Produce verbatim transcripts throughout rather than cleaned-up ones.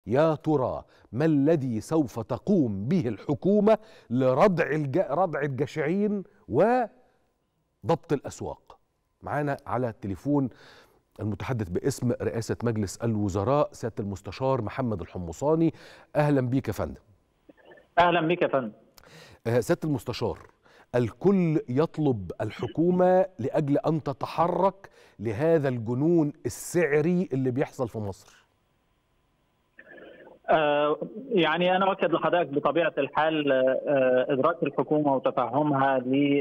يا ترى ما الذي سوف تقوم به الحكومة لردع الج... ردع الجشعين وضبط الأسواق؟ معانا على التليفون المتحدث باسم رئاسة مجلس الوزراء سيادة المستشار محمد الحمصاني. أهلا بيك يا فندم. أهلا بك يا فندم. سيادة المستشار، الكل يطلب الحكومة لأجل أن تتحرك لهذا الجنون السعري اللي بيحصل في مصر. آه يعني أنا أؤكد لحضرتك بطبيعة الحال آه إدراك الحكومة وتفهمها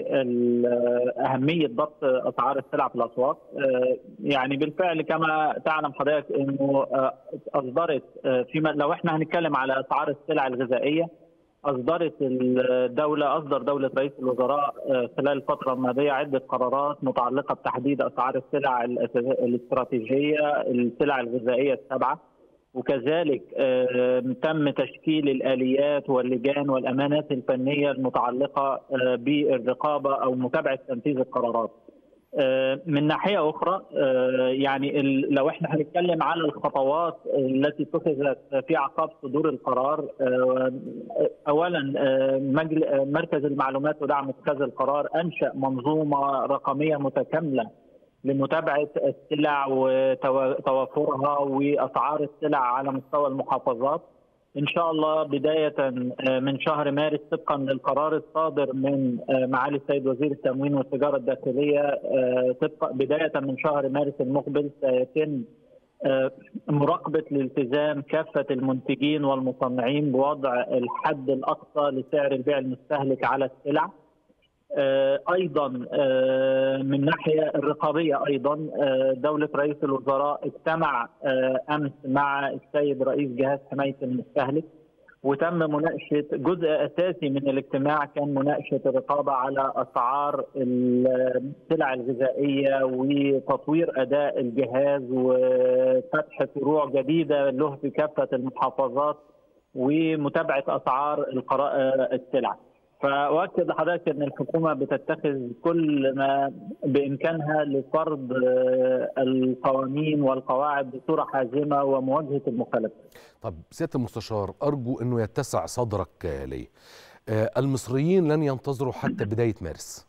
لأهمية ضبط أسعار السلع في الأسواق. آه يعني بالفعل كما تعلم حضرتك أنه آه أصدرت آه فيما لو إحنا هنتكلم على أسعار السلع الغذائية، أصدرت الدولة أصدر دولة رئيس الوزراء خلال الفترة الماضية عدة قرارات متعلقة بتحديد أسعار السلع الاستراتيجية، السلع الغذائية السبعة، وكذلك تم تشكيل الآليات واللجان والأمانات الفنية المتعلقة بالرقابة أو متابعة تنفيذ القرارات. من ناحية أخرى يعني لو احنا هنتكلم على الخطوات التي اتخذت في أعقاب صدور القرار، أولا مركز المعلومات ودعم اتخاذ القرار أنشأ منظومة رقمية متكاملة لمتابعة السلع وتوافرها وأسعار السلع على مستوى المحافظات. إن شاء الله بداية من شهر مارس طبقا للقرار الصادر من معالي السيد وزير التموين والتجارة الداخلية، طبقا بداية من شهر مارس المقبل سيتم مراقبة الالتزام كافة المنتجين والمصنعين بوضع الحد الأقصى لسعر البيع المستهلك على السلع. أيضا من ناحية الرقابية أيضا دولة رئيس الوزراء اجتمع أمس مع السيد رئيس جهاز حماية المستهلك، وتم مناقشة جزء أساسي من الاجتماع كان مناقشة الرقابة على أسعار السلع الغذائية وتطوير أداء الجهاز وفتح فروع جديدة له في كافة المحافظات ومتابعة أسعار السلع. فأؤكد لحضرتك أن الحكومة بتتخذ كل ما بإمكانها لفرض القوانين والقواعد بصورة حازمة ومواجهة المخالفات. طب سيادة المستشار، أرجو أنه يتسع صدرك لي. المصريين لن ينتظروا حتى بداية مارس،